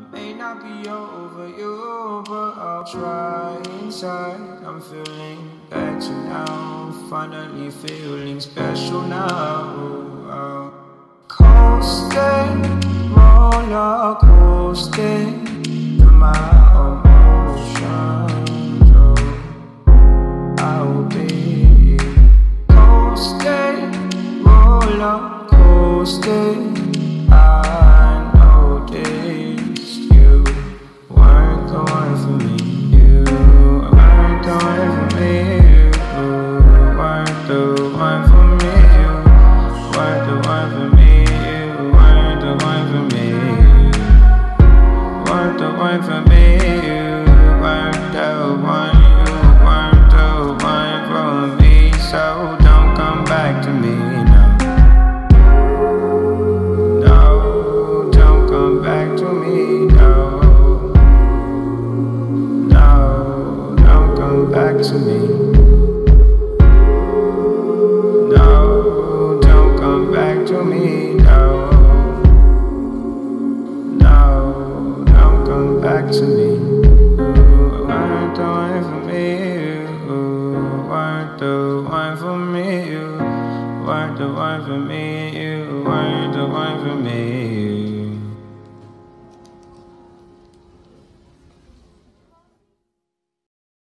May not be over you, but I'll try inside. I'm feeling better now, finally feeling special now. Coasting, roller coasting through my emotions. I'll be coasting, roller coasting. I noticed you weren't the one for me. You weren't the one for me. You weren't the one for me. You weren't the one for me. You weren't the one for me. Weren't the one for me. You weren't the one. You weren't the one for me. So don't come back to me now. No, don't come back to me. No, no, don't come back to me. No, don't come back to me. No, no, don't come back to me. You weren't the one for me. You weren't the one for me. You weren't the one for me. You weren't the one for me.